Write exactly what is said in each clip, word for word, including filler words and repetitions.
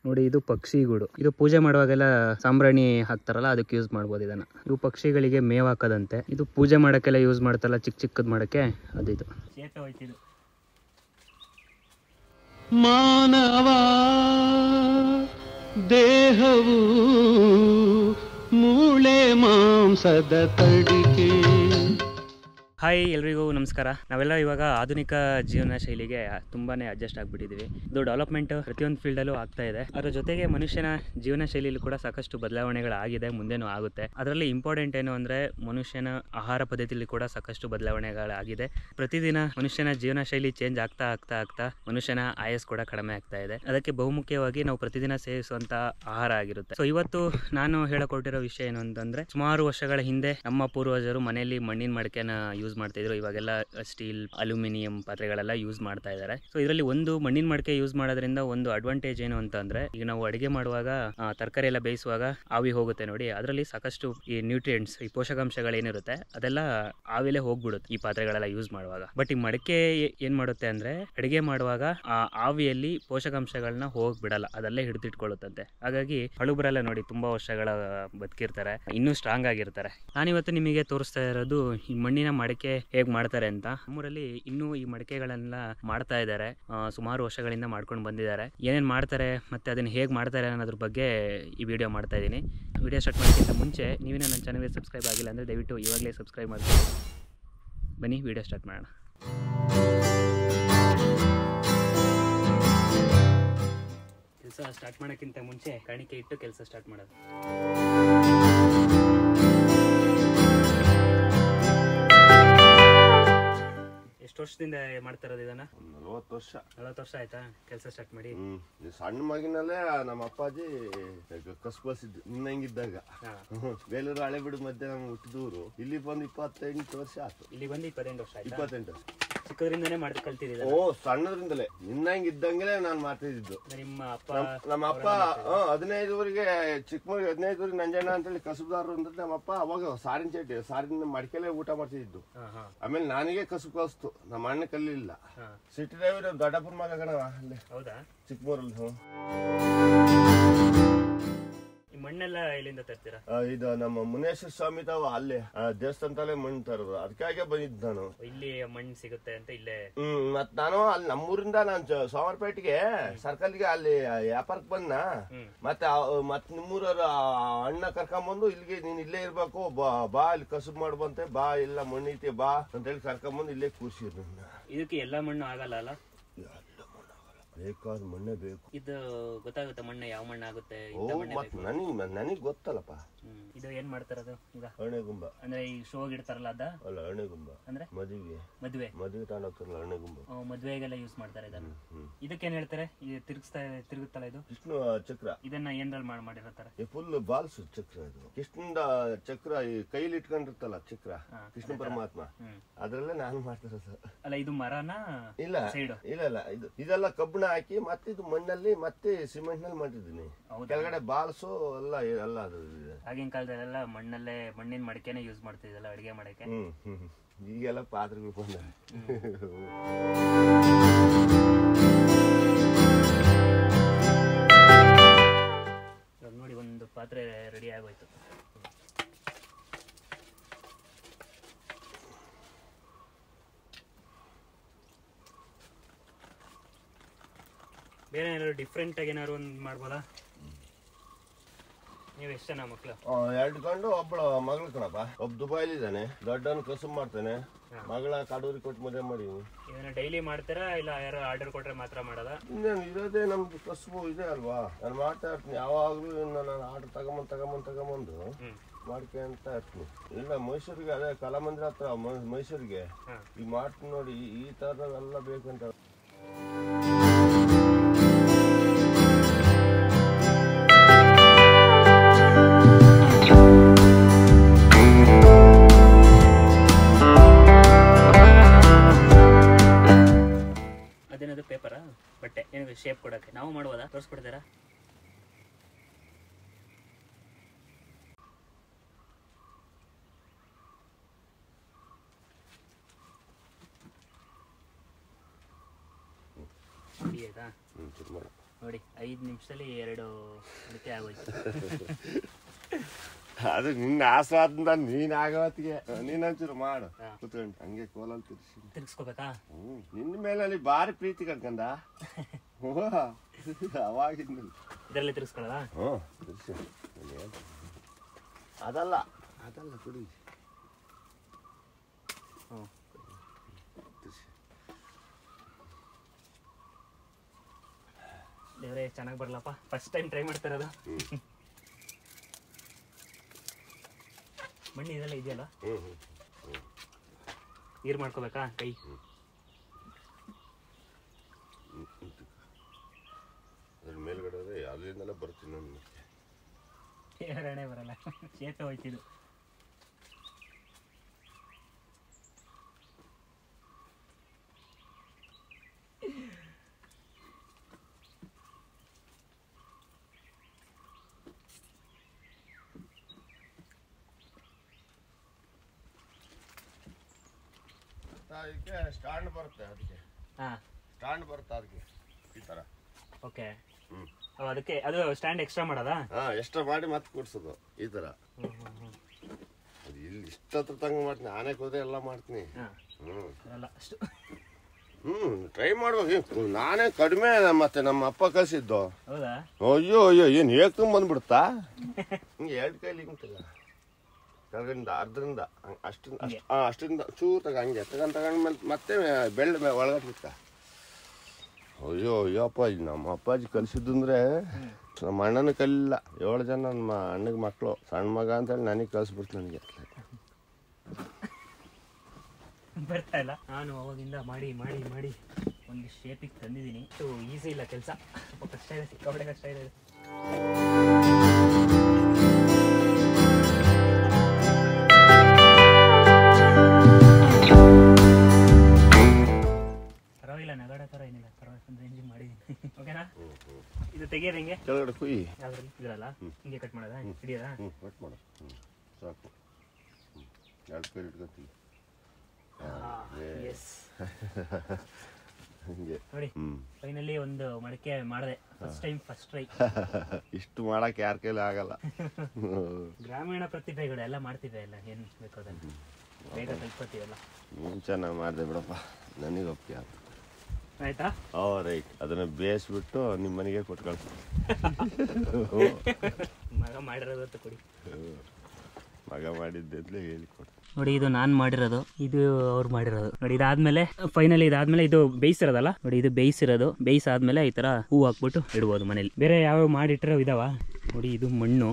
ನೋಡಿ ಇದು ಪಕ್ಷಿಗೂಡು. ಇದು ಪೂಜೆ ಮಾಡುವಾಗೆಲ್ಲ ಸಾಂಬ್ರಾಣಿ ಹಾಕ್ತಾರಲ್ಲ ಅದಕ್ಕೆ ಯೂಸ್ ಮಾಡ್ಬೋದು ಇದನ್ನ. ಇವು ಪಕ್ಷಿಗಳಿಗೆ ಮೇವ್ ಹಾಕದಂತೆ. ಇದು ಪೂಜೆ ಮಾಡಕ್ಕೆಲ್ಲ ಯೂಸ್ ಮಾಡ್ತಾರಲ್ಲ ಚಿಕ್ಕ ಚಿಕ್ಕದ್ ಮಾಡಕ್ಕೆ ಅದಿದು. ಮಾನವ ದೇಹವು ಮೂಳೆ ಮಾಂಸದ ತಡಿಕೆ. ಹಾಯ್ ಎಲ್ರಿಗೂ ನಮಸ್ಕಾರ. ನಾವೆಲ್ಲ ಇವಾಗ ಆಧುನಿಕ ಜೀವನ ಶೈಲಿಗೆ ತುಂಬಾನೇ ಅಡ್ಜಸ್ಟ್ ಆಗಿಬಿಟ್ಟಿದ್ದೀವಿ. ಇದು ಡೆವಲಪ್ಮೆಂಟ್ ಪ್ರತಿಯೊಂದು ಫೀಲ್ಡಲ್ಲೂ ಆಗ್ತಾ ಇದೆ. ಅದರ ಜೊತೆಗೆ ಮನುಷ್ಯನ ಜೀವನ ಶೈಲಿಯಲ್ಲಿ ಕೂಡ ಸಾಕಷ್ಟು ಬದಲಾವಣೆಗಳಾಗಿದೆ, ಮುಂದೆನೂ ಆಗುತ್ತೆ. ಅದರಲ್ಲಿ ಇಂಪಾರ್ಟೆಂಟ್ ಏನು ಅಂದರೆ ಮನುಷ್ಯನ ಆಹಾರ ಪದ್ಧತಿಯಲ್ಲಿ ಕೂಡ ಸಾಕಷ್ಟು ಬದಲಾವಣೆಗಳಾಗಿದೆ. ಪ್ರತಿದಿನ ಮನುಷ್ಯನ ಜೀವನ ಶೈಲಿ ಚೇಂಜ್ ಆಗ್ತಾ ಆಗ್ತಾ ಆಗ್ತಾ ಮನುಷ್ಯನ ಆಯಸ್ ಕೂಡ ಕಡಿಮೆ ಆಗ್ತಾ ಇದೆ. ಅದಕ್ಕೆ ಬಹುಮುಖ್ಯವಾಗಿ ನಾವು ಪ್ರತಿದಿನ ಸೇವಿಸುವಂತ ಆಹಾರ ಆಗಿರುತ್ತೆ. ಸೊ ಇವತ್ತು ನಾನು ಹೇಳಕೊಟ್ಟಿರೋ ವಿಷಯ ಏನು ಅಂತಂದ್ರೆ, ಸುಮಾರು ವರ್ಷಗಳ ಹಿಂದೆ ನಮ್ಮ ಪೂರ್ವಜರು ಮನೆಯಲ್ಲಿ ಮಣ್ಣಿನ ಮಡಿಕೆನ ಯೂಸ್ ಮಾಡ್ತಿದ್ರು. ಇವಾಗೆಲ್ಲ ಸ್ಟೀಲ್, ಅಲ್ಯೂಮಿನಿಯಂ ಪಾತ್ರೆಗಳೆಲ್ಲ ಯೂಸ್ ಮಾಡ್ತಾ ಇದ್ದಾರೆ. ಸೊ ಇದರಲ್ಲಿ ಒಂದು ಮಣ್ಣಿನ ಮಡಿಕೆ ಯೂಸ್ ಮಾಡೋದ್ರಿಂದ ಒಂದು ಅಡ್ವಾಂಟೇಜ್ ಏನು ಅಂತ ಅಂದ್ರೆ, ಈಗ ನಾವು ಅಡಿಗೆ ಮಾಡುವಾಗ ತರಕಾರಿ ಎಲ್ಲ ಬೇಯಿಸುವಾಗ ಆವಿ ಹೋಗುತ್ತೆ ನೋಡಿ, ಅದರಲ್ಲಿ ಸಾಕಷ್ಟು ಈ ನ್ಯೂಟ್ರಿಯೆಂಟ್ಸ್, ಈ ಪೋಷಕಾಂಶಗಳು ಏನಿರುತ್ತೆ ಅದೆಲ್ಲ ಆವಿಲೆ ಹೋಗ್ಬಿಡುತ್ತೆ ಈ ಪಾತ್ರೆಗಳೆಲ್ಲ ಯೂಸ್ ಮಾಡುವಾಗ. ಬಟ್ ಈ ಮಡಿಕೆ ಏನ್ ಮಾಡುತ್ತೆ ಅಂದ್ರೆ, ಅಡಿಗೆ ಮಾಡುವಾಗ ಆ ಆವಿಯಲ್ಲಿ ಪೋಷಕಾಂಶಗಳನ್ನ ಹೋಗ್ ಬಿಡಲ್ಲ, ಅದಲ್ಲೇ ಹಿಡಿದಿಟ್ಕೊಳ್ಳುತ್ತಂತೆ. ಹಾಗಾಗಿ ಹಳುಬರೆಲ್ಲ ನೋಡಿ ತುಂಬಾ ವರ್ಷಗಳ ಬದುಕಿರ್ತಾರೆ, ಇನ್ನೂ ಸ್ಟ್ರಾಂಗ್ ಆಗಿರ್ತಾರೆ. ನಾನಿವತ್ತು ನಿಮಗೆ ತೋರಿಸ್ತಾ ಇರೋದು ಈ ಮಣ್ಣಿನ ಮಡಿಕೆ ಹೇಗ್ ಮಾಡ್ತಾರೆ ಅಂತ. ನಮ್ಮೂರಲ್ಲಿ ಇನ್ನೂ ಈ ಮಡಿಕೆಗಳನ್ನೆಲ್ಲ ಮಾಡ್ತಾ ಇದ್ದಾರೆ, ಸುಮಾರು ವರ್ಷಗಳಿಂದ ಮಾಡ್ಕೊಂಡು ಬಂದಿದ್ದಾರೆ. ಏನೇನ್ ಮಾಡ್ತಾರೆ ಮತ್ತೆ ಅದನ್ನ ಹೇಗ್ ಮಾಡ್ತಾರೆ ಅನ್ನೋದ್ರ ಬಗ್ಗೆ ಈ ವಿಡಿಯೋ ಮಾಡ್ತಾ ಇದ್ದೀನಿ. ವಿಡಿಯೋ ಸ್ಟಾರ್ಟ್ ಮಾಡೋಕ್ಕಿಂತ ಮುಂಚೆ ನೀವೇನೋ ನನ್ನ ಚಾನಲ್ಗೆ ಸಬ್ಸ್ಕ್ರೈಬ್ ಆಗಿಲ್ಲ ಅಂದ್ರೆ ದಯವಿಟ್ಟು ಇವಾಗಲೇ ಸಬ್ಸ್ಕ್ರೈಬ್ ಮಾಡ್ಕೊಳ್ಳಿ. ಬನ್ನಿ ವಿಡಿಯೋ ಸ್ಟಾರ್ಟ್ ಮಾಡೋಣ. ಕೆಲಸ ಸ್ಟಾರ್ಟ್ ಮಾಡೋಕ್ಕಿಂತ ಮುಂಚೆ ಕಾಣಿಕೆ ಇಟ್ಟು ಕೆಲಸ ಸ್ಟಾರ್ಟ್ ಮಾಡೋದು. ಎಷ್ಟು ವರ್ಷದಿಂದ ಮಾಡ್ತಾ ಇರೋದು ಇದನ್ನ? ನಲವತ್ತು ವರ್ಷ ನಲವತ್ತು ವರ್ಷ ಆಯ್ತಾ ಕೆಲಸ ಸ್ಟಾರ್ಟ್ ಮಾಡಿ? ಹ್ಮ್ ಸಣ್ಣ ಮಗಿನಲ್ಲೇ ನಮ್ಮ ಅಪ್ಪಾಜಿ ಕಸ್ಬಸಿದ್ದು ನಿನ್ನಂಗಿದ್ದಾಗ. ಬೇಲೂರು ಹಳೆಬೀಡು ಮಧ್ಯೆ ನಮ್ಗೆ ಹುಟ್ಟಿದೂರು. ಇಲ್ಲಿ ಬಂದು ಇಪ್ಪತ್ತೆಂಟು ವರ್ಷ ಆಯ್ತು. ಇಲ್ಲಿ ಬಂದು ಇಪ್ಪತ್ತೆಂಟು ವರ್ಷ ಆಯ್ತು. ಇಪ್ಪತ್ತೆಂಟು ವರ್ಷ ಚಿಕ್ಕದ್ರಿಂದನೇ ಮಾಡಿ ಕಲ್ತಿದ್ದೀರಾ? ಓ ಸಣ್ಣದ್ರಿಂದಲೇ ನಿನ್ನಂಗ ಇದ್ದಂಗೆಲೆ ನಾನ್ ಮಾಡ್ತಿದ್ದು. ನಿಮ್ಮ ಅಪ್ಪ ನಮ್ಮ ಅಪ್ಪ ಹದಿನೈದುವರೆಗೆ ಚಿಕ್ಕ ಮಗ ಹದಿನೈದುವರೆಗೆ ನಂಜಣ್ಣ ಅಂತೇಳಿ ಕಸುಬುದಾರರು ಅಂದ್ರೆ ನಮ್ಮ ಅಪ್ಪ ಅವಾಗ ಸಾರಿನ ಚೇಟಿ ಸಾರಿನ ಮಡಿಕೆಲೆ ಊಟ ಮಾಡ್ತಿದ್ದು. ಆಮೇಲೆ ನನಗೆ ಕಸುಬು ಕಲಿಸ್ತು, ನಮ್ಮ ಅಣ್ಣ ಕಲಿಲ್ಲ. ಸಿಟಿ ಡ್ರೈವರ್ ದೊಡ್ಡಪ್ಪನ ಮಗ ಕಣವ ಅಲ್ಲೇ. ಹೌದಾ? ಚಿಕ್ಕಮೂರಲ್ಲಿ. ಹ್ಮ್ ಮಣ್ಣೆಲ್ಲ ಇಲ್ಲಿಂದ ತರ್ತೀರಾ? ಇದು ನಮ್ಮ ಮುನೇಶ್ವರ ಸ್ವಾಮಿ ತಾವ ಅಲ್ಲೇ ದೇವಸ್ಥಾನದಲ್ಲೇ ಮಣ್ಣು ತರೋದು, ಅದಕ್ಕಾಗೆ ಬಂದಿದ್ದು ನಾನು. ಇಲ್ಲಿ ಮಣ್ಣು ಸಿಗುತ್ತೆ ಅಂತ ಇಲ್ಲೇ? ಹ್ಮ್ ಮತ್ ನಾನು ಅಲ್ಲಿ ನಮ್ಮೂರಿಂದ ನಾನು ಸೋಮವಾರಪೇಟೆಗೆ ಸರ್ಕಲ್ಗೆ ಅಲ್ಲಿ ವ್ಯಾಪಾರಕ್ಕೆ ಬಂದ. ಮತ್ತೆ ಮತ್ ನಿಮ್ಮೂರವ್ರ ಅಣ್ಣ ಕರ್ಕೊಂಬಂದು ಇಲ್ಲಿಗೆ ನೀನ್ ಇಲ್ಲೇ ಇರ್ಬೇಕು, ಬಾ ಬಾ ಇಲ್ಲಿ ಕಸುಬು ಮಾಡ್ಬಂತೆ, ಬಾ ಇಲ್ಲ ಮಣ್ಣೈತಿ ಬಾ ಅಂತ ಹೇಳಿ ಕರ್ಕೊಂಬಂದು ಇಲ್ಲೇ ಕೂರ್ಸಿದ್ರು. ಇದಕ್ಕೆ ಎಲ್ಲಾ ಮಣ್ಣು ಆಗಲ್ಲ ಅಲ್ಲ? ಬೇಕಾದ ಮಣ್ಣೆ ಬೇಕು. ಇದು ಗೊತ್ತಾಗುತ್ತೆ ಮಣ್ಣು ಯಾವ ಮಣ್ಣು ಆಗುತ್ತೆ? ನನಗ್ ನನಗ್ ಗೊತ್ತಲ್ಲಪ್ಪ. ಇದು ಏನ್ ಮಾಡ್ತಾರದು ಈಗ? ಅಣೆಗುಂಬ ಅಂದ್ರೆ ಈ ಶೋಗ್ ಇಡ್ತಾರಲ್ಲ ಅದ? ಅಲ್ಲ ಅಣೆಗುಂಬ ಅಂದ್ರೆ ಮದುವೆ ಮದುವೆ ಮದುವೆ ತಗೊಂಡೋಗ್ತಾರಲ್ಲ ಅಣೆಗುಂಬ. ಮದುವೆಗೆಲ್ಲ ಯೂಸ್ ಮಾಡ್ತಾರೆ ಇದನ್ನ. ಇದಕ್ಕೇನ್ ಹೇಳ್ತಾರೆ? ತಿರುಗಿಸ್ತಾ ತಿರುಗುತ್ತಲ್ಲ ಇದು? ಕೃಷ್ಣ ಚಕ್ರ. ಇದನ್ನ ಏನ್ರಲ್ಲಿ ಮಾಡಿರ್ತಾರೆ? ಫುಲ್ ಬಾಲ್ಸ್ ಚಕ್ರ ಇದು. ಕೃಷ್ಣದ ಚಕ್ರ ಈ ಕೈಲಿ ಇಟ್ಕೊಂಡಿರ್ತಲ್ಲ ಚಕ್ರ, ಕೃಷ್ಣ ಪರಮಾತ್ಮ, ಅದ್ರಲ್ಲೇ ನಾನು ಮಾಡ್ತಿರೋದು. ಅಲ್ಲ ಇದು ಮರನ? ಇಲ್ಲ ಇಲ್ಲ ಇಲ್ಲ, ಇದು ಇದೆಲ್ಲ ಕಬ್ಬಣ ಹಾಕಿ ಮತ್ತೆ ಇದು ಮಣ್ಣಲ್ಲಿ ಮತ್ತೆ ಸಿಮೆಂಟ್ ನಲ್ಲಿ ಮಾಡಿದ್ದೀನಿ. ಕೆಳಗಡೆ ಬಾಲ್ಸು ಎಲ್ಲ ಎಲ್ಲ ಅದು. ಆಗಿನ ಕಾಲದಲ್ಲೆಲ್ಲ ಮಣ್ಣಲ್ಲೇ ಮಣ್ಣಿನ ಮಡಿಕೆನೆ ಯೂಸ್ ಮಾಡ್ತಿದ್ದಲ್ಲ ಅಡಿಗೆ ಮಾಡಕ್ಕೆ. ಹ್ಮ್ ಹ್ಮ್ ಈಗೆಲ್ಲ ಪಾತ್ರೆಗಳು ಬಂದ. ನೋಡಿ ಒಂದು ಪಾತ್ರೆ ರೆಡಿ ಆಗೋಯ್ತು. ಬೇರೆ ಏನಾದ್ರು ಡಿಫ್ರೆಂಟ್ ಆಗಿ ಏನಾದ್ರು ಒಂದು ಮಾಡ್ಬೋದಾ? ನೀವು ಎಷ್ಟು ಜನ ಮಕ್ಳು? ಎರಡು ಗಂಡು ಒಬ್ಬಳ ಮಗಳು ಕಣಪ್ಪ. ಒಬ್ಬ ದುಬೈಲಿ ಇದ್ದಾನೆ, ದೊಡ್ಡವನು ಕಸುಬು ಮಾಡ್ತಾನೆ, ಮಗಳ ಕಾಡೂರಿ ಕೊಟ್ಟು ಮದುವೆ ಮಾಡೀನಿ. ಇದನ್ನ ಡೈಲಿ ಮಾಡ್ತೀರಾ ಇಲ್ಲ ಯಾರು ಆರ್ಡರ್ ಕೊಟ್ರೆ ಮಾತ್ರ ಮಾಡೋದಾ? ಇನ್ನೇನು ಇರೋದೇ ನಮ್ದು ಕಸುಬು ಇದೆ ಅಲ್ವಾ, ನಾನು ಮಾಡ್ತಾ ಇರ್ತೀನಿ. ಯಾವಾಗ್ಲೂ ನಾನು ಆರ್ಡರ್ ತಗೊಂಬಂದ್ ತಗೊಂಬಂದ್ ತಗೊಂಬಂದು ಮಾಡ್ಕೆ ಅಂತ ಇರ್ತೀನಿ. ಇಲ್ಲ ಮೈಸೂರಿಗೆ ಅದೇ ಕಲಾಮಂದಿರ ಹತ್ರ ಮೈಸೂರಿಗೆ ಈಗ ಮಾಡ್ತೀನಿ ನೋಡಿ, ಈ ತರದೆಲ್ಲ ಬೇಕಂತ. ಅದೇನದು ಪೇಪರಾ ಬಟ್ಟೆ ಏನಾದ್ರು ಶೇಪ್ ಕೊಡಕ್ಕೆ ನಾವು ಮಾಡ್ಬೋದಾ? ತೋರಿಸ್ಕೊಡ್ತೀರಾ? ಆಯ್ತಾ? ನೋಡಿ ಐದು ನಿಮಿಷದಲ್ಲಿ ಎರಡು ಅಡಿಕೆ ಆಗೋಯ್ತು. ಅದು ನಿನ್ನ ಆಸ್ವಾದಿಂದ ನೀನ್ ಆಗೋತ್ತಿಗೆ ನೀನ್ ಒಂಚೂರು ಮಾಡು ಕುತ್ಕೊಂಡು ಹಂಗೆ ಕೋಲಲ್ಲಿ ತಿರ್ಸಿ ತಿರ್ಗಿಸ್ಕೋಬೇಕಾ? ಹ್ಮ್ ನಿನ್ನ ಮೇಲೆ ಅಲ್ಲಿ ಭಾರಿ ಪ್ರೀತಿ ಕಟ್ಕಂದ ಅವಾಗಿಂದ ಇದರಲ್ಲೇ ತಿರ್ಗಿಸ್ಕೊಳ್ಳೋದಾ? ಹ್ಞೂ ತಿರ್ಸಿ ಅದಲ್ಲ ಅದಲ್ಲ ಕುಡಿ. ಹ್ಞೂ ದೇವ್ರೆ ಚೆನ್ನಾಗಿ ಬರಲಪ್ಪ, ಫಸ್ಟ್ ಟೈಮ್ ಟ್ರೈ ಮಾಡ್ತಾ ಇರೋದು. ಮಣ್ಣು ಇದೆಲ್ಲ ಇದೆಯಲ್ಲ, ನೀರು ಮಾಡ್ಕೋಬೇಕಾ ಕೈ? ಅದ್ರ ಮೇಲ್ಗಡೆ ಅಲ್ಲಿಂದೆಲ್ಲ ಬರ್ತೀನಿ ನಾನು. ಎರಡನೇ ಬರಲ್ಲ, ಶೇತ ಹೋಯ್ತಿದ್ದು. ಅದಕ್ಕೆ ಸ್ಟ್ಯಾಂಡ್ ಬರುತ್ತೆ, ಅದಕ್ಕೆ ಹಾಂ ಸ್ಟ್ಯಾಂಡ್ ಬರುತ್ತೆ ಅದಕ್ಕೆ ಈ ಥರ. ಓಕೆ. ಹ್ಞೂ ಅದಕ್ಕೆ ಅದು ಸ್ಟ್ಯಾಂಡ್ ಎಕ್ಸ್ಟ್ರಾ ಮಾಡೋದಾ? ಹಾಂ ಎಕ್ಸ್ಟ್ರಾ ಮಾಡಿ ಮತ್ತೆ ಕೂಡ್ಸೋದು ಈ ಥರ. ಹ್ಞೂ ಹ್ಞೂ ಹ್ಞೂ ಅದು ಇಲ್ಲಿ ಇಷ್ಟತ್ರ ತಂಗ ಮಾಡ್ತೀನಿ, ಆನೆಗೆ ಹೋದೆ ಎಲ್ಲ ಮಾಡ್ತೀನಿ. ಹ್ಞೂ ಅಲ್ಲ ಅಷ್ಟು ಹ್ಞೂ ಟ್ರೈ ಮಾಡ್ಬೇಕು. ನಾನೇ ಕಡಿಮೆ ಮತ್ತೆ ನಮ್ಮ ಅಪ್ಪ ಕಳಿಸಿದ್ದು. ಹೌದಾ? ಅಯ್ಯೋ ಅಯ್ಯೋ ಏನು ಹೇಗೆ ತುಂಬ ಬಂದ್ಬಿಡ್ತಾ ಹಿಂಗೆ ಎರಡು ಕೈಲಿ ಹಿಂಗಿಲ್ಲ ಕೆಳಗಡೆಯಿಂದ ಅರ್ಧದಿಂದ ಅಷ್ಟಿಂದ ಅಷ್ಟು ಹಾಂ ಅಷ್ಟಿಂದ ಚೂರು ತಗ ಹಂಗೆ ತಗೊಂಡು ತಗೊಂಡ್ಮೇಲೆ ಮತ್ತೆ ಬೆಳ್ಳ ಮೇಲೆ ಒಳಗಡೆ ಬಿಟ್ಟ. ಅಯ್ಯೋ ಅಯ್ಯಪ್ಪ ಇದು ನಮ್ಮ ಅಪ್ಪಾಜಿ ಕಲಿಸಿದ್ದು ಅಂದರೆ ನಮ್ಮ ಅಣ್ಣನ ಕಲಿಲ್ಲ. ಏಳು ಜನ ನಮ್ಮ ಅಣ್ಣಗೆ ಮಕ್ಕಳು, ಸಣ್ಣ ಮಗ ಅಂತೇಳಿ ನನಗೆ ಕಲಿಸ್ಬಿಡ್ತು. ನನಗೆ ಬರ್ತಾ ಇಲ್ಲ. ನಾನು ಅವಾಗಿಂದ ಮಾಡಿ ಮಾಡಿ ಮಾಡಿ ಒಂದು ಶೇಪಿಗೆ ತಂದಿದ್ದೀನಿ. ಇದು ಈಸಿ ಇಲ್ಲ ಕೆಲಸ, ಸ್ವಲ್ಪ ಕಷ್ಟ ಇದೆ, ಸಿಕ್ಕಾಪಟ್ಟೆ ಕಷ್ಟ ಇದೆ. ಪರವಾಗಿಲ್ಲ, ನಗಾಡ ಥರ ಏನಿಲ್ಲ, ಪರವಾಗಿಲ್ಲ ರೇಂಜಿಗೆ ಮಾಡಿದ್ದೀನಿ. ಓಕೆನಾ? ಇದು ತೆಗಿಯೋದು ಹೆಂಗೆ? ಕೆಳಗಡೆ ಕುಯ್ ಯಾವ್ದ್ರಲ್ಲಿ ಇದ್ರಲ್ಲ ಹಿಂಗೆ ಕಟ್ ಮಾಡೋದಾ? ಹಿಡಿಯೋದಾ? ಹ್ಞೂ ಕಟ್ ಮಾಡು. ಹ್ಞೂ ಸಾಕು. ಹ್ಞೂ ಎರಡು ಕೈ ಇಟ್ಕೊತೀವಿ ಹಂಗೆ ನೋಡಿ. ಫೈನಲಿ ಒಂದು ಮಡಕೆ ಮಾಡಿದೆ, ಫಸ್ಟ್ ಟೈಮ್ ಫಸ್ಟ್ ಟ್ರೈ. ಇಷ್ಟು ಮಾಡಕ್ಕೆ ಯಾರ ಕೈಲಿ ಆಗಲ್ಲ. ಗ್ರಾಮೀಣ ಪ್ರತಿಭೆಗಳು ಎಲ್ಲ ಮಾಡ್ತಿದ್ದೆ, ಎಲ್ಲ ಏನು ಬೇಕು ಅದನ್ನು ಬೇಗ ಕಲ್ತ್ಕೋತೀವಲ್ಲ. ನೀನು ಚೆನ್ನಾಗಿ ಮಾಡಿದೆ ಬಿಡಪ್ಪ, ನನಗೆ ಒಪ್ಪಿಗೆ ಆಯ್ತು. ಆಯ್ತಾ? All right. ಅದನ್ನು ಬೇಯಿಸ್ಬಿಟ್ಟು ನಿಮ್ಮ ಮನೆಗೆ ಕೊಟ್ಟು ಕಳ್ಸಿ. ಮಗ ಮಾಡಿರೋದು ಕೊಡಿ. ಮಗ ಮಾಡಿದ್ದೆ ಅಂತಲೇ ಹೇಳಿ ಕೊಡು. ನೋಡಿ, ಇದು ನಾನು ಮಾಡಿರೋದು, ಇದು ಅವ್ರು ಮಾಡಿರೋದು. ನೋಡಿ ಇದಾದ್ಮೇಲೆ ಫೈನಲಿ ಇದಾದ್ಮೇಲೆ ಇದು ಬೇಯಿಸಿರೋದಲ್ಲ, ನೋಡಿ ಇದು ಬೇಯಿಸಿರೋದು. ಬೇಯಿಸಾದ್ಮೇಲೆ ಈ ತರ ಹೂ ಹಾಕ್ಬಿಟ್ಟು ಇಡ್ಬೋದು ಮನೇಲಿ. ಬೇರೆ ಯಾವ್ಯಾವ ಮಾಡಿಟ್ಟಿರೋ ಇದಾವ ನೋಡಿ. ಇದು ಮಣ್ಣು,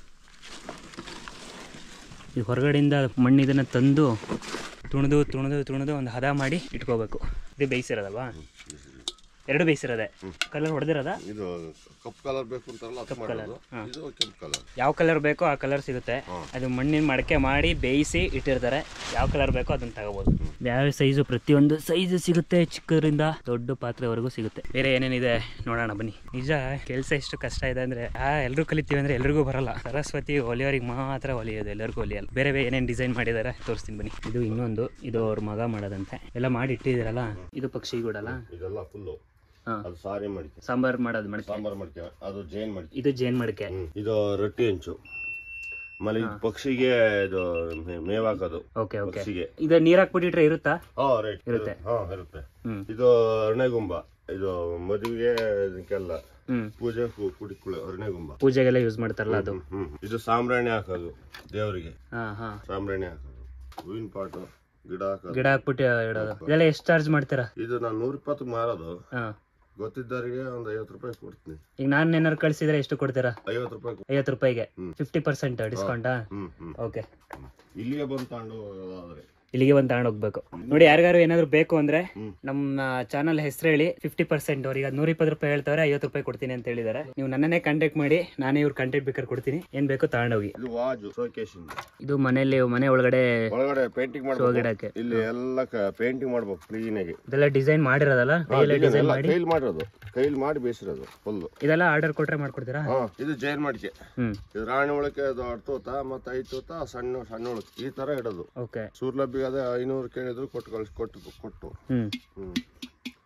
ಇದು ಹೊರಗಡೆಯಿಂದ ಮಣ್ಣು, ಇದನ್ನ ತಂದು ತುಣಿದು ತುಣಿದು ತುಣಿದು ಒಂದು ಹದ ಮಾಡಿ ಇಟ್ಕೋಬೇಕು. ಇದು ಬೇಯಿಸಿರೋದಲ್ವಾ? ಎರಡು ಬೇಯಿಸಿರೋದೆ. ಕಲರ್ ಹೊಡೆದಿರೋದ? ಇದು ಕಪ್ ಕಲರ್ ಬೇಕು ಅಂತಾರಲ್ಲ, ಕಪ್ ಕಲರ್. ಇದು ಕೆಂಪು ಕಲರ್. ಯಾವ ಕಲರ್ ಬೇಕೋ ಆ ಕಲರ್ ಸಿಗುತ್ತೆ. ಅದು ಮಣ್ಣಿನ ಮಡಕೆ ಮಾಡಿ ಬೇಯಿಸಿ ಇಟ್ಟಿರ್ತಾರೆ. ಯಾವ ಕಲರ್ ಬೇಕೋ ಅದನ್ನ ತಗೋಬಹುದು. ಯಾವ ಸೈಜು, ಪ್ರತಿಯೊಂದು ಸೈಜು ಸಿಗುತ್ತೆ, ಚಿಕ್ಕದ್ರಿಂದ ದೊಡ್ಡ ಪಾತ್ರೆವರೆಗೂ ಸಿಗುತ್ತೆ. ಬೇರೆ ಏನೇನಿದೆ ನೋಡೋಣ ಬನ್ನಿ. ನಿಜ ಕೆಲಸ ಎಷ್ಟು ಕಷ್ಟ ಇದೆ ಅಂದ್ರೆ, ಆ ಎಲ್ಲರೂ ಕಲಿತೀವಿ ಅಂದ್ರೆ ಎಲ್ರಿಗೂ ಬರಲ್ಲ. ಸರಸ್ವತಿ ಹೊಲಿಯೋರಿಗೆ ಮಾತ್ರ ಹೊಲಿಯೋದು, ಎಲ್ಲರಿಗೂ ಹೊಲಿಯಲ್ಲ. ಬೇರೆ ಬೇರೆ ಏನೇನು ಡಿಸೈನ್ ಮಾಡಿದ್ದಾರೆ ತೋರಿಸ್ತೀನಿ ಬನ್ನಿ. ಇದು ಇನ್ನೊಂದು, ಇದು ಅವ್ರ ಮಗ ಮಾಡೋದಂತೆ. ಎಲ್ಲ ಮಾಡಿ ಇಟ್ಟಿದ್ದೀರಲ್ಲ, ಇದು ಪಕ್ಷಿ ಗೂಡಲ್ಲ, ಇದೆಲ್ಲ ಫುಲ್ಲು. ಅದು ಸಾರಿ ಮಡಿಕೆ, ಸಾಂಬಾರ್ ಮಾಡೋದು ಮಡಿಕೆ. ಸಾಂಬಾರ್ ಮಡಿಕೆ. ಅದು ಜೇನ್ ಮಡಿಕೆ. ಇದು ಜೇನ್ ಮಡಿಕೆ. ಇದು ರೊಟ್ಟಿ ಹೆಂಚು. ಆಮೇಲೆ ಪಕ್ಷಿಗೆ ಇದು ಮೇವ್ ಹಾಕೋದು. Okay okay. ಇದು ನೀರ್ ಹಾಕ್ಬಿಟ್ಟಿಟ್ರೆ ಇರುತ್ತಾ? ಹಾ ರೈಟ್, ಇರುತ್ತೆ. ಹಾ ಇರುತ್ತೆ. ಇದು ಅರ್ಣೆಗುಂಬ. ಇದು ಮದುವೆಗೆ ಇದಕ್ಕೆಲ್ಲ ಪೂಜೆ ಕುಡಿಕೊಳ್ಳಿ ಅರ್ಣೆಗುಂಬ, ಪೂಜೆಗೆಲ್ಲ ಯೂಸ್ ಮಾಡ್ತಾರಲ್ಲ ಅದು. ಹ್ಮ್ ಇದು ಸಾಂಬ್ರಾಣಿ ಹಾಕೋದು ದೇವರಿಗೆ. ಹಾ ಹಾ ಸಾಂಬ್ರಾಣಿ ಹಾಕೋದು. ಹೂವಿನ ಪಾಟು, ಗಿಡ ಹಾಕೋದು. ಗಿಡ ಹಾಕ್ಬಿಟ್ಟು ಇಡೋದು. ಇದೆಲ್ಲ ಎಷ್ಟು ಚಾರ್ಜ್ ಮಾಡ್ತೀರಾ? ಇದು ನಾನು ನೂರ ಇಪ್ಪತ್ತು ಮಾರೋದು. ಹಾ, ಗೊತ್ತಿದ್ದವರಿಗೆ ಒಂದು ಐವತ್ತು ರೂಪಾಯಿ ಕೊಡ್ತೀನಿ. ಈಗ ನಾನು ಏನಾರು ಕಳ್ಸಿದ್ರೆ ಎಷ್ಟು ಕೊಡ್ತೀರಾ? ಐವತ್ತು ರೂಪಾಯಿ. ಐವತ್ತು ರೂಪಾಯಿಗೆ ಫಿಫ್ಟಿ ಪರ್ಸೆಂಟ್ ಡಿಸ್ಕೌಂಟಾ? ಓಕೆ. ಇಲ್ಲಿಗೆ ಬಂದು ತಗೊಂಡು ಹೋದ್ರೆ ಇಲ್ಲಿಗೆ ಬಂದು ತಗೊಂಡು ಹೋಗ್ಬೇಕು. ನೋಡಿ, ಯಾರಿಗಾರು ಏನಾದ್ರು ಬೇಕು ಅಂದ್ರೆ ನಮ್ಮ ಚಾನಲ್ ಹೆಸರು ಹೇಳಿ, ಫಿಫ್ಟಿ ಪರ್ಸೆಂಟ್ ಅವ್ರಿಗೆ ನೂರ ಇಪ್ಪತ್ತು ರೂಪಾಯಿ ಹೇಳ್ತಾರೆ, ಐವತ್ತು ರೂಪಾಯಿ ಕೊಡ್ತೀನಿ ಅಂತ ಹೇಳಿದಾರೆ. ನೀವು ನನ್ನನ್ನೇ ಕಾಂಟ್ಯಾಕ್ಟ್ ಮಾಡಿ, ನಾನೇ ಇವ್ರ ಕಾಂಟ್ಯಾಕ್ಟ್ ಬೇಕಾದ್ರೆ ಕೊಡ್ತೀನಿ. ಏನ್ ಬೇಕೋ ತಗೊಂಡೋಗಿ. ಇದು ವಾಜು ಶೋಕೇಶ್. ಇದು ಮನೆಯಲ್ಲಿ ಮನೆ ಒಳಗಡೆ ಒಳಗಡೆ ಪೇಂಟಿಂಗ್ ಮಾಡಬೇಕು. ಇಲ್ಲಿ ಎಲ್ಲ ಪೇಂಟಿಂಗ್ ಮಾಡ್ಬೇಕು ಕ್ಲೀನ್ ಆಗಿ. ಇದೆಲ್ಲ ಡಿಸೈನ್ ಮಾಡಿರೋದಲ್ಲ, ಡಿಸೈನ್ ಮಾಡಿ ಕೈಲಿ ಮಾಡಿರೋದು, ಕೈಲಿ ಮಾಡಿ ಬೇಯಿಸಿರೋದು ಫುಲ್. ಇದೆಲ್ಲ ಆರ್ಡರ್ ಕೊಟ್ರೆ ಮಾಡ್ಕೊಡ್ತೀರಾ? ಇದು ಜೈನ್ ಮಡಿಕೆ. ಹ್ಮ್, ಇದು ರಾಣಿ ಒಳಕ್ಕೆ ದೊಡ್ಡ ತೋತ ಮತ್ತೆ ಐದು ತೋತ ಸಣ್ಣ ಸಣ್ಣ ಒಳಕ್ಕೆ ಈ ತರ ಇಡೋದು. ಓಕೆ. ಸೂರ್ಲಬ್ಬಿಗೆ ಅದೇ ಐನೂರು ಕೇಳಿದ್ರು ಕೊಟ್ಟು ಕಳ್ಸಿ ಕೊಟ್ಟು ಕೊಟ್ಟು ಹ್ಮ್ ಹ್ಮ್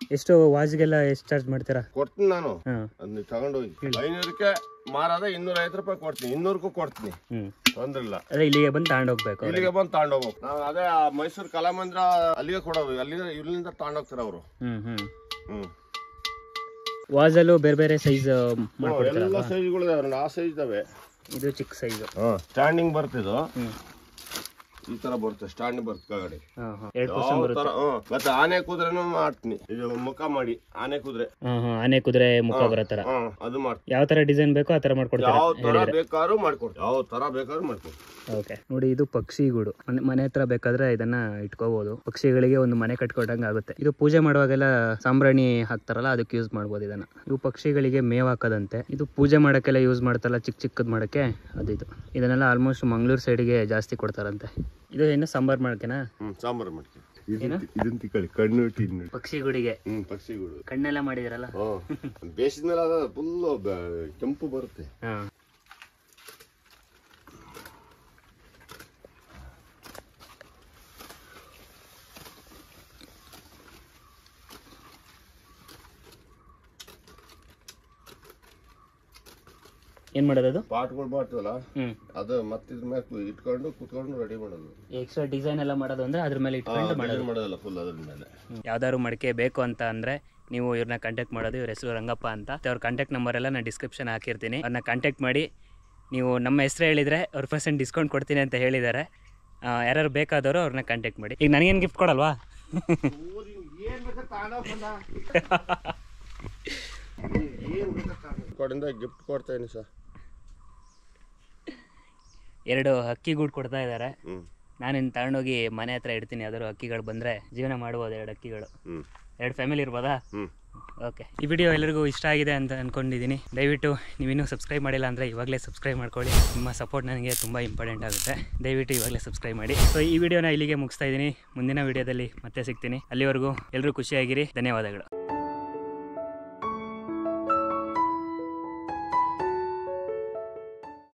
ಎಷ್ಟು ವಾಜ್ಗೆಲ್ಲ ಎಷ್ಟು ಚಾರ್ಜ್ ಮಾಡ್ತೀರಾ? ಕೊಡ್ತೀನಿ ನಾನು, ಹಾಂ ಅದನ್ನ ತಗೊಂಡೋಗಿ ಐನೂರಕ್ಕೆ ಮಾರಾದ ಇನ್ನೂರ ಐವತ್ತು ರೂಪಾಯಿ ಕೊಡ್ತೀನಿ, ಇನ್ನೂರಕ್ಕೂ ಕೊಡ್ತೀನಿ, ಹ್ಮ್ ತೊಂದ್ರೆ ಇಲ್ಲ. ಅದೇ ಇಲ್ಲಿಗೆ ಬಂದು ತಗೊಂಡೋಗ್ಬೇಕು. ಇಲ್ಲಿಗೆ ಬಂದು ತಗೊಂಡೋಗ್ಬೇಕು. ನಾವು ಅದೇ ಆ ಮೈಸೂರು ಕಲಾಮಂದಿರ ಅಲ್ಲಿಗೆ ಕೊಡೋದು, ಅಲ್ಲಿಗೆ ಇಲ್ಲಿಂದ ತಗೊಂಡೋಗ್ತಾರೆ ಅವರು. ಹ್ಮ್ ಹ್ಮ್ ಹ್ಮ್ ವಾಜಲ್ಲೂ ಬೇರೆ ಬೇರೆ ಸೈಜ್ ಮಾಡ್ಕೊಡ್ತಾರೆ. ಎಲ್ಲ ಸೈಜ್ಗಳು ಇದಾವೆ, ಆ ಸೈಜ್ ಇದಾವೆ. ಇದು ಚಿಕ್ಕ ಸೈಜು. ಸ್ಟ್ಯಾಂಡಿಂಗ್ ಬರ್ತಿದ್ದು ಹ್ಮ್ ಈ ತರ ಬರುತ್ತೆ, ಸ್ಟ್ಯಾಂಡಿಂಗ್ ಬರುತ್ತೆ ಕೆಳಗಡೆ. ಹಾಂ ಹಾಂ ಎರಡು ಪರ್ಸೆಂಟ್ ಬರುತ್ತೆ. ಮತ್ತೆ ಆನೆ ಕುದುರೆನೂ ಮಾಡ್ತೀನಿ, ಇದು ಮುಖ ಮಾಡಿ ಆನೆ ಕುದುರೆ. ಹಾಂ ಹಾಂ ಆನೆ ಕುದುರೆ ಮುಖ ಬರೋ ಥರ ಅದು ಮಾಡ್ತೀನಿ. ಯಾವ ಥರ ಡಿಸೈನ್ ಬೇಕೋ ಆ ಥರ ಮಾಡ್ಕೊಡ್ತೀರಾ? ಯಾವ ತರ ಬೇಕಾದ್ರೂ ಮಾಡ್ಕೊಡ್ತೀನಿ, ಯಾವ ತರ ಬೇಕಾದ್ರೂ ಮಾಡ್ಕೊಡ್ತೀನಿ. ಓಕೆ ನೋಡಿ, ಇದು ಪಕ್ಷಿಗೂಡು. ಮನೆ ಮನೆ ಹತ್ರ ಬೇಕಾದ್ರೆ ಇದನ್ನ ಇಟ್ಕೋಬಹುದು. ಪಕ್ಷಿಗಳಿಗೆ ಒಂದು ಮನೆ ಕಟ್ಕೊಟ್ಟಂಗೆ ಆಗುತ್ತೆ. ಇದು ಪೂಜೆ ಮಾಡುವಾಗೆಲ್ಲ ಸಾಂಬ್ರಾಣಿ ಹಾಕ್ತಾರಲ್ಲ, ಅದಕ್ಕೆ ಯೂಸ್ ಮಾಡ್ಬೋದು ಇದನ್ನ. ಇವು ಪಕ್ಷಿಗಳಿಗೆ ಮೇವ್ ಹಾಕೋದಂತೆ. ಇದು ಪೂಜೆ ಮಾಡೋಕ್ಕೆಲ್ಲ ಯೂಸ್ ಮಾಡ್ತಾರಲ್ಲ, ಚಿಕ್ಕ ಚಿಕ್ಕದ್ ಮಾಡಕ್ಕೆ ಅದು. ಇದು ಇದನ್ನೆಲ್ಲ ಆಲ್ಮೋಸ್ಟ್ ಮಂಗಳೂರು ಸೈಡ್ಗೆ ಜಾಸ್ತಿ ಕೊಡ್ತಾರಂತೆ. ಇದು ಏನು ಸಾಂಬಾರ್ ಮಾಡ್ಕೆನಾ? ಹ್ಮ್ ಸಾಂಬಾರ್ ಮಾಡ್ತೀನಿ. ಇದನ್ನ ತಿಕ್ಕಳಿ ಕಣ್ಣು ಇಟ್ಟು ಪಕ್ಷಿಗುಡಿಗೆ. ಹ್ಮ್ ಪಕ್ಷಿಗಳು ಕಣ್ಣೆಲ್ಲ ಮಾಡಿದಿರಲ್ಲ, ಬೇಸಿದ್ಮೇಲೆ ಅದ ಫುಲ್ ಕೆಂಪು ಬರುತ್ತೆ. ಹಾ ಏನ್ ಮಾಡೋದು? ಅದು ಪಾಟ್ಗಳು ಮಾಡ್ತೀವಲ್ಲ, ಹ್ಮ್ ಅದು ಮತ್ತೆ ಇದ್ರ ಮೇಲೆ ಇಟ್ಕೊಂಡು ಕುತ್ಕೊಂಡು ರೆಡಿ ಮಾಡೋದು. ಎಕ್ಸ್ಟ್ರಾ ಡಿಸೈನ್ ಎಲ್ಲ ಮಾಡೋದು ಅಂದ್ರೆ ಅದ್ರ ಮೇಲೆ ಇಟ್ಕೊಂಡು ಮಾಡೋದು. ಮಾಡೋದಲ್ಲ ಫುಲ್ ಅದ್ರ ಮೇಲೆ. ಯಾವ್ದಾದ್ರು ಮಡಿಕೆ ಬೇಕು ಅಂತ ಅಂದ್ರೆ ನೀವು ಇವ್ರನ್ನ ಕಾಂಟ್ಯಾಕ್ಟ್ ಮಾಡೋದು. ಇವ್ರ ಹೆಸರು ರಂಗಪ್ಪ ಅಂತ. ಅವ್ರ ಕಾಂಟ್ಯಾಕ್ಟ್ ನಂಬರ್ ಎಲ್ಲ ನಾನು ಡಿಸ್ಕ್ರಿಪ್ಷನ್ ಹಾಕಿರ್ತೀನಿ. ಅವ್ರನ್ನ ಕಾಂಟ್ಯಾಕ್ಟ್ ಮಾಡಿ. ನೀವು ನಮ್ಮ ಹೆಸರು ಹೇಳಿದ್ರೆ ಅವ್ರ ಪರ್ಸೆಂಟ್ ಡಿಸ್ಕೌಂಟ್ ಕೊಡ್ತೀನಿ ಅಂತ ಹೇಳಿದ್ದಾರೆ. ಯಾರು ಬೇಕಾದವರು ಅವ್ರನ್ನ ಕಾಂಟ್ಯಾಕ್ಟ್ ಮಾಡಿ. ಈಗ ನನಗೇನು ಗಿಫ್ಟ್ ಕೊಡಲ್ವಾ? ಗಿಫ್ಟ್ ಕೊಡ್ತೇನೆ ಸರ್. ಎರಡು ಹಕ್ಕಿ ಗೂಡು ಕೊಡ್ತಾ ಇದ್ದಾರೆ. ನಾನಿನ್ ತಗೊಂಡೋಗಿ ಮನೆ ಹತ್ರ ಇಡ್ತೀನಿ. ಯಾವ್ದಾದ್ರು ಹಕ್ಕಿಗಳು ಬಂದರೆ ಜೀವನ ಮಾಡ್ಬೋದು. ಎರಡು ಹಕ್ಕಿಗಳು, ಎರಡು ಫ್ಯಾಮಿಲಿ ಇರ್ಬೋದಾ? ಓಕೆ, ಈ ವಿಡಿಯೋ ಎಲ್ಲರಿಗೂ ಇಷ್ಟ ಆಗಿದೆ ಅಂತ ಅಂದ್ಕೊಂಡಿದ್ದೀನಿ. ದಯವಿಟ್ಟು ನೀವಿನ್ನೂ ಸಬ್ಸ್ಕ್ರೈಬ್ ಮಾಡಿಲ್ಲ ಅಂದರೆ ಇವಾಗಲೇ ಸಬ್ಸ್ಕ್ರೈಬ್ ಮಾಡ್ಕೊಳ್ಳಿ. ನಿಮ್ಮ ಸಪೋರ್ಟ್ ನನಗೆ ತುಂಬ ಇಂಪಾರ್ಟೆಂಟ್ ಆಗುತ್ತೆ. ದಯವಿಟ್ಟು ಇವಾಗಲೇ ಸಬ್ಸ್ಕ್ರೈಬ್ ಮಾಡಿ. ಸೊ ಈ ವಿಡಿಯೋನ ಇಲ್ಲಿಗೆ ಮುಗಿಸ್ತಾ ಇದ್ದೀನಿ. ಮುಂದಿನ ವಿಡಿಯೋದಲ್ಲಿ ಮತ್ತೆ ಸಿಗ್ತೀನಿ. ಅಲ್ಲಿವರೆಗೂ ಎಲ್ಲರೂ ಖುಷಿಯಾಗಿರಿ. ಧನ್ಯವಾದಗಳು.